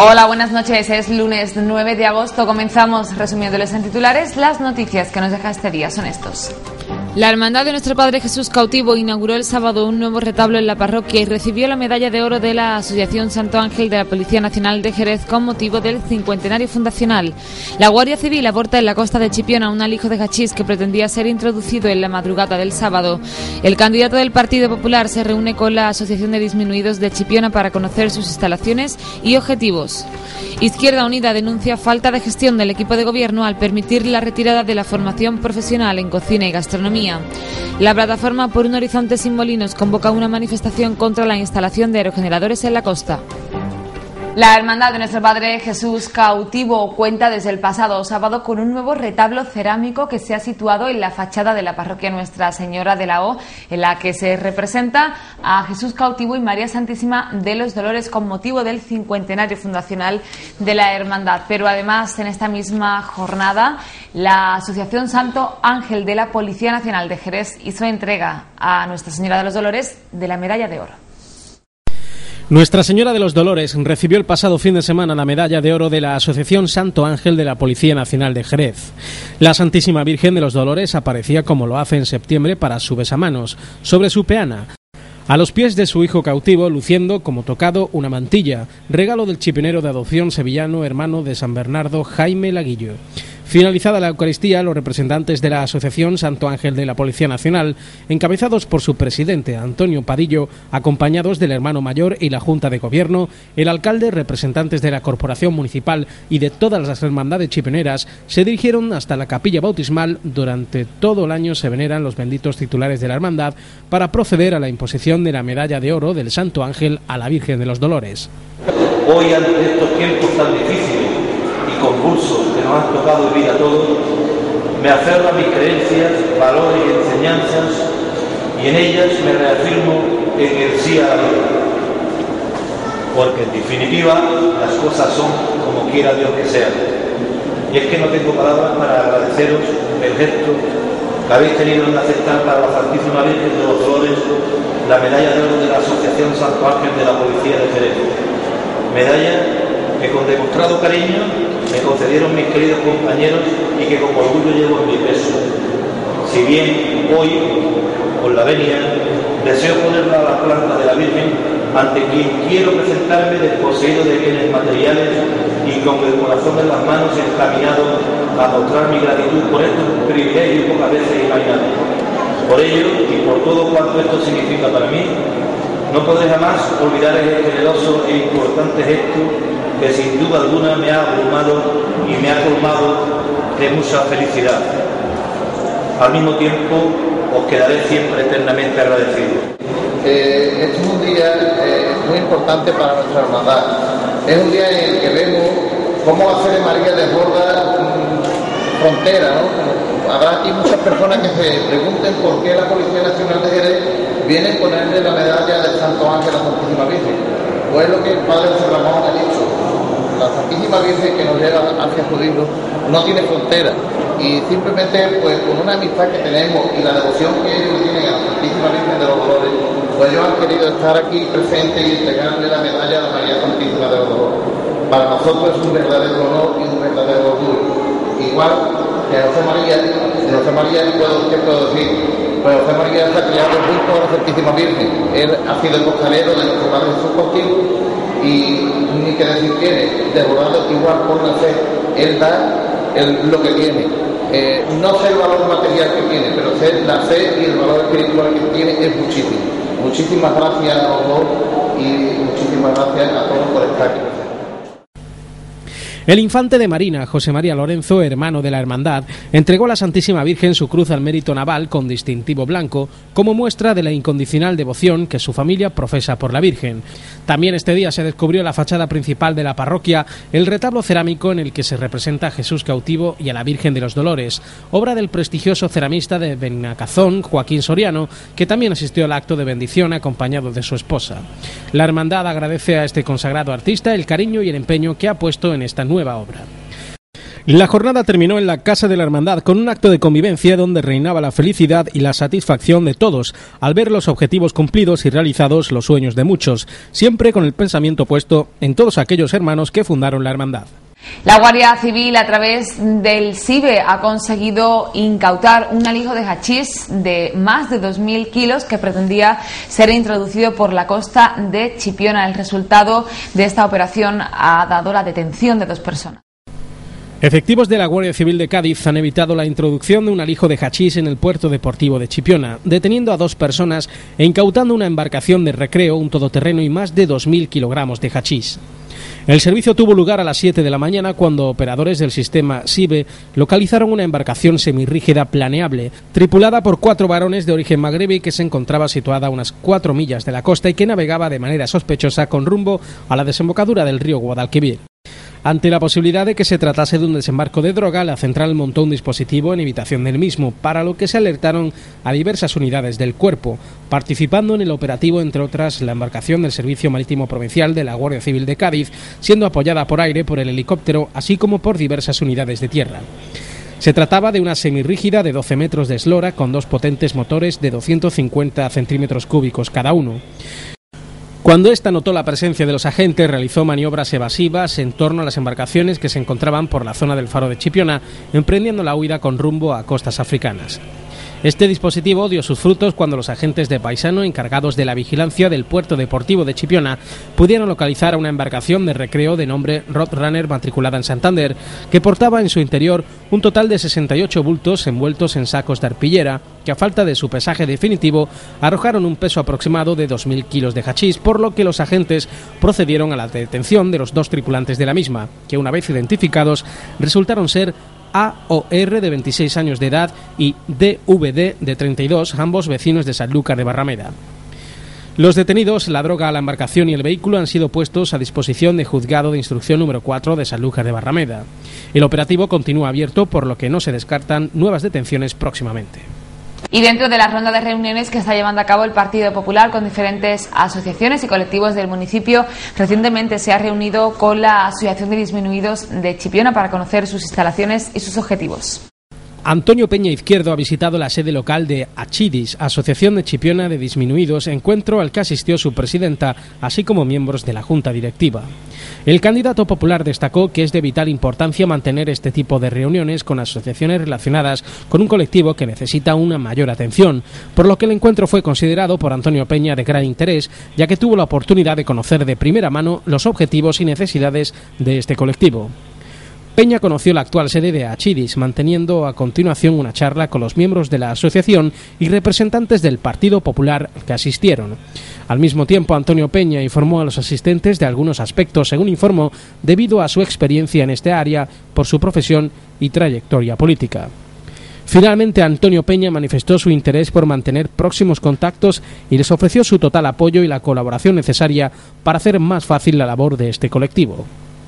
Hola, buenas noches. Es lunes 9 de agosto. Comenzamos resumiéndoles en titulares. Las noticias que nos deja este día son estos. La Hermandad de Nuestro Padre Jesús Cautivo inauguró el sábado un nuevo retablo en la parroquia y recibió la medalla de oro de la Asociación Santo Ángel de la Policía Nacional de Jerez con motivo del cincuentenario fundacional. La Guardia Civil aborta en la costa de Chipiona un alijo de hachís que pretendía ser introducido en la madrugada del sábado. El candidato del Partido Popular se reúne con la Asociación de Disminuidos de Chipiona para conocer sus instalaciones y objetivos. Izquierda Unida denuncia falta de gestión del equipo de gobierno al permitir la retirada de la formación profesional en cocina y gastronomía. La plataforma Por un Horizonte sin Molinos convoca una manifestación contra la instalación de aerogeneradores en la costa. La Hermandad de Nuestro Padre Jesús Cautivo cuenta desde el pasado sábado con un nuevo retablo cerámico que se ha situado en la fachada de la parroquia Nuestra Señora de la O, en la que se representa a Jesús Cautivo y María Santísima de los Dolores con motivo del cincuentenario fundacional de la Hermandad. Pero además, en esta misma jornada, la Asociación Santo Ángel de la Policía Nacional de Jerez hizo entrega a Nuestra Señora de los Dolores de la medalla de oro. Nuestra Señora de los Dolores recibió el pasado fin de semana la medalla de oro de la Asociación Santo Ángel de la Policía Nacional de Jerez. La Santísima Virgen de los Dolores aparecía como lo hace en septiembre para su besamanos, sobre su peana, a los pies de su hijo cautivo, luciendo como tocado una mantilla, regalo del chipionero de adopción sevillano hermano de San Bernardo, Jaime Laguillo. Finalizada la Eucaristía, los representantes de la Asociación Santo Ángel de la Policía Nacional, encabezados por su presidente Antonio Padillo, acompañados del hermano mayor y la Junta de Gobierno, el alcalde, representantes de la Corporación Municipal y de todas las hermandades chipioneras, se dirigieron hasta la capilla bautismal. Durante todo el año se veneran los benditos titulares de la hermandad para proceder a la imposición de la medalla de oro del Santo Ángel a la Virgen de los Dolores. Hoy, ante estos tiempos tan difíciles y convulsos que nos han tocado vivir a todos, me aferro a mis creencias, valores y enseñanzas, y en ellas me reafirmo en el sí a la vida. Porque en definitiva las cosas son como quiera Dios que sean. Y es que no tengo palabras para agradeceros el gesto que habéis tenido en aceptar para la Santísima Virgen de los Dolores la medalla de oro de la Asociación Santo Ángel de la Policía de Jerez. Medalla que con demostrado cariño me concedieron mis queridos compañeros y que con orgullo llevo en mi peso. Si bien hoy, con la venia, deseo ponerla a la planta de la Virgen, ante quien quiero presentarme desposeído de bienes materiales y con el corazón en las manos encaminado a mostrar mi gratitud por estos privilegios pocas veces imaginados. Por ello, y por todo cuanto esto significa para mí, no podré jamás olvidar el generoso e importante gesto que sin duda alguna me ha abrumado y me ha colmado de mucha felicidad. Al mismo tiempo, os quedaré siempre eternamente agradecido. Este es un día muy importante para nuestra hermandad. Es un día en el que vemos cómo la Fe de María desborda frontera, ¿no? Habrá aquí muchas personas que se pregunten por qué la Policía Nacional de Jerez viene a ponerle la medalla del Santo Ángel a la Santísima Virgen. Pues lo que el Padre José Ramón ha dicho. La Santísima Virgen que nos lleva hacia su Dios no tiene frontera, y simplemente pues con una amistad que tenemos y la devoción que ellos tienen a la Santísima Virgen de los Dolores, pues ellos han querido estar aquí presentes y entregarle la medalla a la María Santísima de los Dolores. Para nosotros es un verdadero honor y un verdadero orgullo. Igual que José María, ¿qué puedo decir? Pues José María se ha criado junto a la Santísima Virgen. Él ha sido el costalero de nuestro Padre Jesús Cautivo, y ni que decir tiene, desbordado igual por la fe. Él da lo que tiene. No sé el valor material que tiene, pero sé la fe y el valor espiritual que tiene es muchísimo. Muchísimas gracias a los dos y muchísimas gracias a todos por estar aquí. El infante de Marina, José María Lorenzo, hermano de la Hermandad, entregó a la Santísima Virgen su cruz al mérito naval con distintivo blanco, como muestra de la incondicional devoción que su familia profesa por la Virgen. También este día se descubrió en la fachada principal de la parroquia el retablo cerámico en el que se representa a Jesús Cautivo y a la Virgen de los Dolores, obra del prestigioso ceramista de Benicazón, Joaquín Soriano, que también asistió al acto de bendición acompañado de su esposa. La Hermandad agradece a este consagrado artista el cariño y el empeño que ha puesto en esta nueva obra. La jornada terminó en la Casa de la Hermandad con un acto de convivencia donde reinaba la felicidad y la satisfacción de todos al ver los objetivos cumplidos y realizados los sueños de muchos, siempre con el pensamiento puesto en todos aquellos hermanos que fundaron la hermandad. La Guardia Civil, a través del SIBE, ha conseguido incautar un alijo de hachís de más de 2.000 kilos que pretendía ser introducido por la costa de Chipiona. El resultado de esta operación ha dado la detención de 2 personas. Efectivos de la Guardia Civil de Cádiz han evitado la introducción de un alijo de hachís en el puerto deportivo de Chipiona, deteniendo a 2 personas e incautando una embarcación de recreo, un todoterreno y más de 2.000 kilogramos de hachís. El servicio tuvo lugar a las 7 de la mañana cuando operadores del sistema SIBE localizaron una embarcación semirrígida planeable, tripulada por 4 varones de origen magrebí que se encontraba situada a unas 4 millas de la costa y que navegaba de manera sospechosa con rumbo a la desembocadura del río Guadalquivir. Ante la posibilidad de que se tratase de un desembarco de droga, la central montó un dispositivo en evitación del mismo, para lo que se alertaron a diversas unidades del cuerpo, participando en el operativo, entre otras, la embarcación del Servicio Marítimo Provincial de la Guardia Civil de Cádiz, siendo apoyada por aire por el helicóptero, así como por diversas unidades de tierra. Se trataba de una semirrígida de 12 metros de eslora con 2 potentes motores de 250 centímetros cúbicos cada uno. Cuando ésta notó la presencia de los agentes, realizó maniobras evasivas en torno a las embarcaciones que se encontraban por la zona del faro de Chipiona, emprendiendo la huida con rumbo a costas africanas. Este dispositivo dio sus frutos cuando los agentes de Paisano, encargados de la vigilancia del puerto deportivo de Chipiona, pudieron localizar a una embarcación de recreo de nombre Roadrunner matriculada en Santander, que portaba en su interior un total de 68 bultos envueltos en sacos de arpillera, que a falta de su pesaje definitivo arrojaron un peso aproximado de 2.000 kilos de hachís, por lo que los agentes procedieron a la detención de los 2 tripulantes de la misma, que una vez identificados resultaron ser AOR de 26 años de edad y DVD de 32, ambos vecinos de Sanlúcar de Barrameda. Los detenidos, la droga, la embarcación y el vehículo han sido puestos a disposición de Juzgado de Instrucción número 4 de Sanlúcar de Barrameda. El operativo continúa abierto, por lo que no se descartan nuevas detenciones próximamente. Y dentro de la ronda de reuniones que está llevando a cabo el Partido Popular con diferentes asociaciones y colectivos del municipio, recientemente se ha reunido con la Asociación de Disminuidos de Chipiona para conocer sus instalaciones y sus objetivos. Antonio Peña Izquierdo ha visitado la sede local de Achidis, Asociación de Chipiona de Disminuidos, encuentro al que asistió su presidenta, así como miembros de la Junta Directiva. El candidato popular destacó que es de vital importancia mantener este tipo de reuniones con asociaciones relacionadas con un colectivo que necesita una mayor atención, por lo que el encuentro fue considerado por Antonio Peña de gran interés, ya que tuvo la oportunidad de conocer de primera mano los objetivos y necesidades de este colectivo. Peña conoció la actual sede de Achidis, manteniendo a continuación una charla con los miembros de la asociación y representantes del Partido Popular que asistieron. Al mismo tiempo, Antonio Peña informó a los asistentes de algunos aspectos, según informó, debido a su experiencia en este área, por su profesión y trayectoria política. Finalmente, Antonio Peña manifestó su interés por mantener próximos contactos y les ofreció su total apoyo y la colaboración necesaria para hacer más fácil la labor de este colectivo.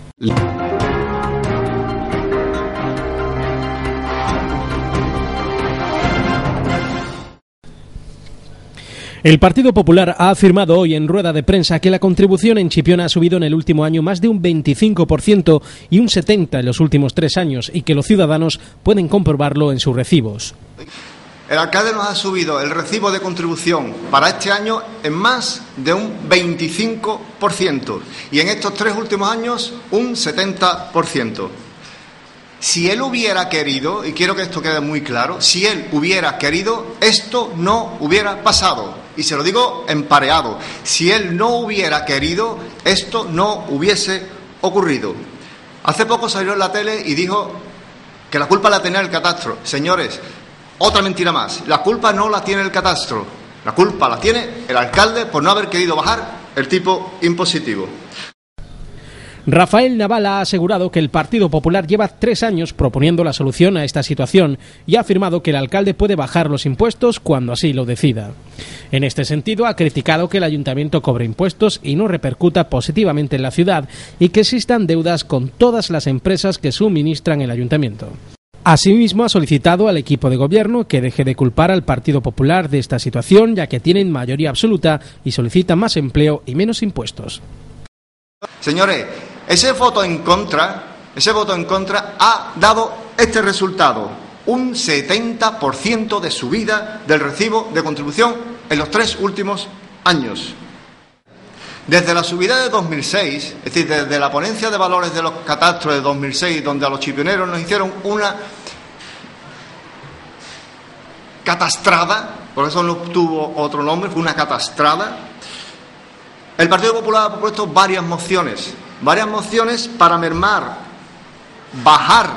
El Partido Popular ha afirmado hoy en rueda de prensa que la contribución en Chipiona ha subido en el último año más de un 25% y un 70% en los últimos 3 años y que los ciudadanos pueden comprobarlo en sus recibos. El alcalde nos ha subido el recibo de contribución para este año en más de un 25% y en estos 3 últimos años un 70%. Si él hubiera querido, y quiero que esto quede muy claro, si él hubiera querido, esto no hubiera pasado. Y se lo digo empareado. Si él no hubiera querido, esto no hubiese ocurrido. Hace poco salió en la tele y dijo que la culpa la tenía el catastro. Señores, otra mentira más. La culpa no la tiene el catastro. La culpa la tiene el alcalde por no haber querido bajar el tipo impositivo. Rafael Naval ha asegurado que el Partido Popular lleva 3 años proponiendo la solución a esta situación y ha afirmado que el alcalde puede bajar los impuestos cuando así lo decida. En este sentido, ha criticado que el ayuntamiento cobre impuestos y no repercuta positivamente en la ciudad y que existan deudas con todas las empresas que suministran el ayuntamiento. Asimismo, ha solicitado al equipo de gobierno que deje de culpar al Partido Popular de esta situación, ya que tienen mayoría absoluta y solicitan más empleo y menos impuestos. Señores, ese voto en contra ese voto en contra ha dado este resultado: un 70% de subida del recibo de contribución en los 3 últimos años. Desde la subida de 2006, es decir, desde la ponencia de valores de los catastros de 2006, donde a los chipioneros nos hicieron una catastrada, por eso no tuvo otro nombre, fue una catastrada, el Partido Popular ha propuesto varias mociones para mermar, bajar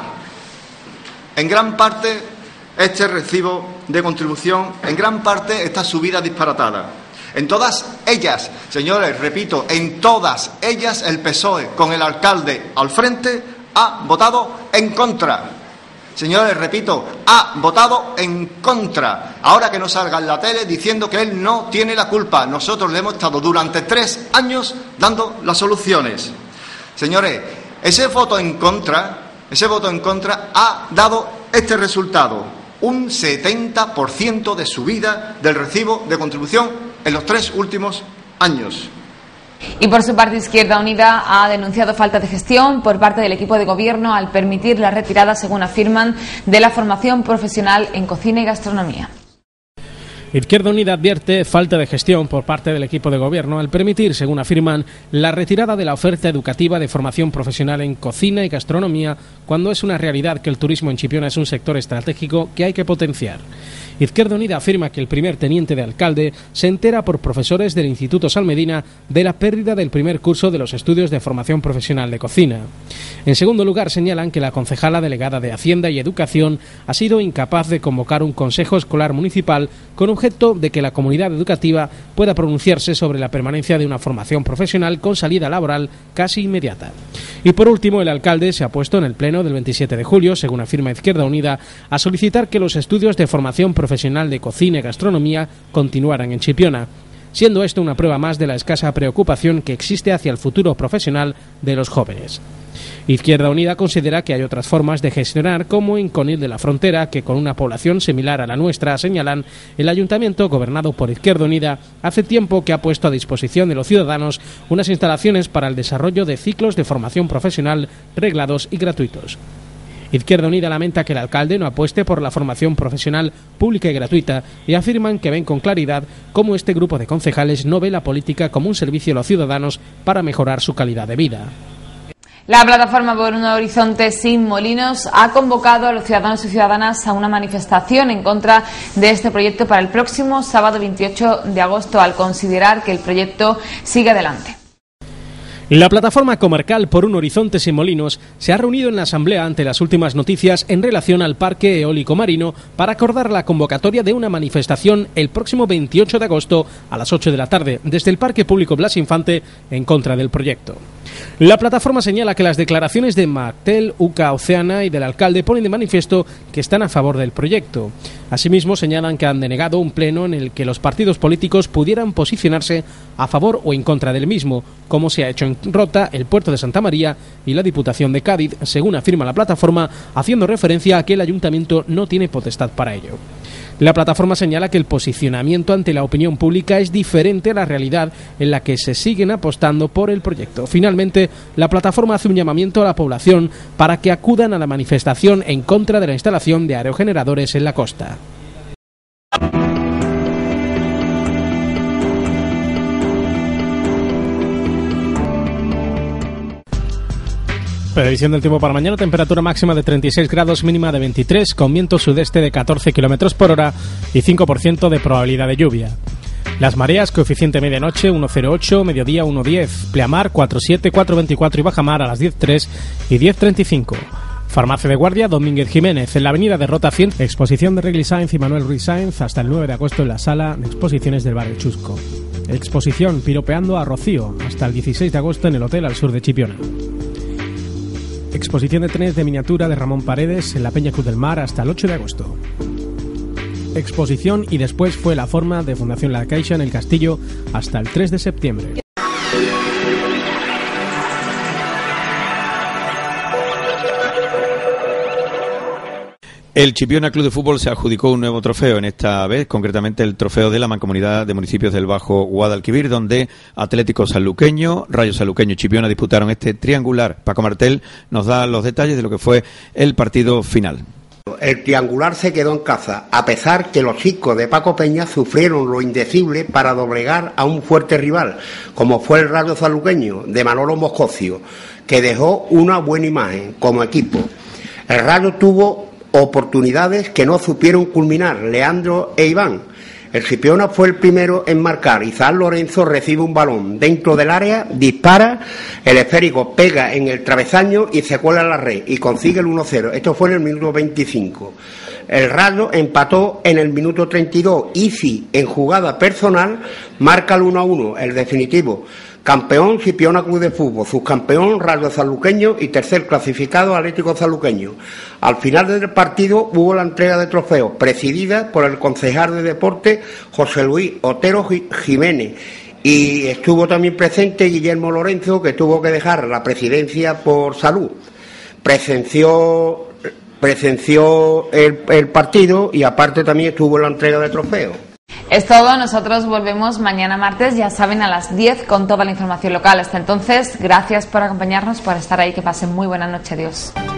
en gran parte este recibo de contribución, en gran parte esta subida disparatada. En todas ellas, señores, repito, en todas ellas el PSOE, con el alcalde al frente, ha votado en contra. Señores, repito, ha votado en contra. Ahora que no salga en la tele diciendo que él no tiene la culpa. Nosotros le hemos estado durante 3 años dando las soluciones. Señores, ese voto en contra ha dado este resultado: un 70% de subida del recibo de contribución en los 3 últimos años. Y por su parte, Izquierda Unida ha denunciado falta de gestión por parte del equipo de gobierno al permitir la retirada, según afirman, de la formación profesional en cocina y gastronomía. Izquierda Unida advierte falta de gestión por parte del equipo de gobierno al permitir, según afirman, la retirada de la oferta educativa de formación profesional en cocina y gastronomía, cuando es una realidad que el turismo en Chipiona es un sector estratégico que hay que potenciar. Izquierda Unida afirma que el primer teniente de alcalde se entera por profesores del Instituto Salmedina de la pérdida del primer curso de los estudios de formación profesional de cocina. En segundo lugar, señalan que la concejala delegada de Hacienda y Educación ha sido incapaz de convocar un consejo escolar municipal con objeto de que la comunidad educativa pueda pronunciarse sobre la permanencia de una formación profesional con salida laboral casi inmediata. Y por último, el alcalde se ha puesto en el pleno del 27 de julio, según afirma Izquierda Unida, a solicitar que los estudios de formación profesional de cocina y gastronomía continuaran en Chipiona, siendo esto una prueba más de la escasa preocupación que existe hacia el futuro profesional de los jóvenes. Izquierda Unida considera que hay otras formas de gestionar, como en Conil de la Frontera, que con una población similar a la nuestra, señalan, el ayuntamiento, gobernado por Izquierda Unida, hace tiempo que ha puesto a disposición de los ciudadanos unas instalaciones para el desarrollo de ciclos de formación profesional reglados y gratuitos. Izquierda Unida lamenta que el alcalde no apueste por la formación profesional pública y gratuita y afirman que ven con claridad cómo este grupo de concejales no ve la política como un servicio a los ciudadanos para mejorar su calidad de vida. La plataforma por un horizonte sin molinos ha convocado a los ciudadanos y ciudadanas a una manifestación en contra de este proyecto para el próximo sábado 28 de agosto, al considerar que el proyecto sigue adelante. La plataforma comarcal por un horizonte sin molinos se ha reunido en la asamblea ante las últimas noticias en relación al parque eólico marino para acordar la convocatoria de una manifestación el próximo 28 de agosto a las 8 de la tarde desde el Parque Público Blas Infante en contra del proyecto. La plataforma señala que las declaraciones de Martel, UCA Oceana y del alcalde ponen de manifiesto que están a favor del proyecto. Asimismo, señalan que han denegado un pleno en el que los partidos políticos pudieran posicionarse a favor o en contra del mismo, como se ha hecho en Rota, el Puerto de Santa María y la Diputación de Cádiz, según afirma la plataforma, haciendo referencia a que el ayuntamiento no tiene potestad para ello. La plataforma señala que el posicionamiento ante la opinión pública es diferente a la realidad en la que se siguen apostando por el proyecto. Finalmente, la plataforma hace un llamamiento a la población para que acudan a la manifestación en contra de la instalación de aerogeneradores en la costa. Previsión del tiempo para mañana: temperatura máxima de 36 grados, mínima de 23, con viento sudeste de 14 km por hora y 5% de probabilidad de lluvia. Las mareas: coeficiente medianoche 1,08, mediodía 1,10, pleamar 4,7, 4,24 y bajamar a las 10,3 y 10,35. Farmacia de Guardia Domínguez Jiménez, en la avenida de Rota 100. Exposición de Regli Sáenz y Manuel Ruiz Sáenz hasta el 9 de agosto en la sala de exposiciones del barrio Chusco. Exposición Piropeando a Rocío hasta el 16 de agosto en el Hotel al Sur de Chipiona. Exposición de trenes de miniatura de Ramón Paredes en la Peña Cruz del Mar hasta el 8 de agosto. Exposición Y después fue la forma de Fundación La Caixa en el Castillo hasta el 3 de septiembre. El Chipiona Club de Fútbol se adjudicó un nuevo trofeo, en esta vez concretamente el trofeo de la Mancomunidad de Municipios del Bajo Guadalquivir, donde Atlético Sanluqueño, Rayo Sanluqueño y Chipiona disputaron este triangular. Paco Martel nos da los detalles de lo que fue el partido final. El triangular se quedó en casa, a pesar que los chicos de Paco Peña sufrieron lo indecible para doblegar a un fuerte rival, como fue el Rayo Sanluqueño de Manolo Moscocio, que dejó una buena imagen como equipo. El Rayo tuvo oportunidades que no supieron culminar, Leandro e Iván. El Chipiona fue el primero en marcar. Isaac Lorenzo recibe un balón dentro del área, dispara, el esférico pega en el travesaño y se cuela en la red y consigue el 1-0. Esto fue en el minuto 25. El Rayo empató en el minuto 32. Isi, en jugada personal, marca el 1-1, el definitivo. Campeón Chipiona Club de Fútbol, subcampeón Rayo Sanluqueño y tercer clasificado Atlético Sanluqueño. Al final del partido hubo la entrega de trofeos, presidida por el concejal de deporte José Luis Otero Jiménez, y estuvo también presente Guillermo Lorenzo, que tuvo que dejar la presidencia por salud. Presenció el partido y aparte también estuvo la entrega de trofeos. Es todo, nosotros volvemos mañana martes, ya saben, a las 10 con toda la información local. Hasta entonces, gracias por acompañarnos, por estar ahí, que pasen muy buena noche, adiós.